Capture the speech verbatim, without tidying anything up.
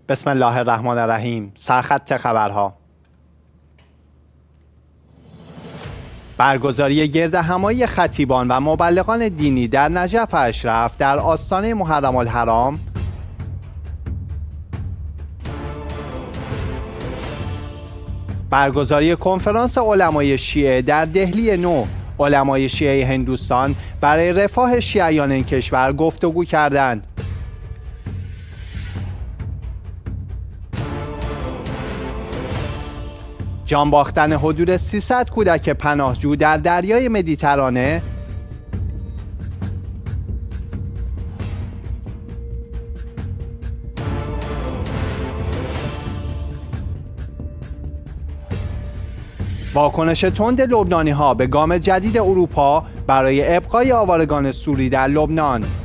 بسم الله الرحمن الرحیم. سرخط خبرها. برگزاری گردهمایی خطیبان و مبلغان دینی در نجف اشرف در آستانه محرم الحرام، برگزاری کنفرانس علمای شیعه در دهلی نو. علمای شیعه هندوستان برای رفاه شیعیان این کشور گفتگو کردند. جان باختن حدود سیصد کودک پناهجو در دریای مدیترانه. واکنش تند لبنانی‌ها به گام جدید اروپا برای ابقای آوارگان سوری در لبنان.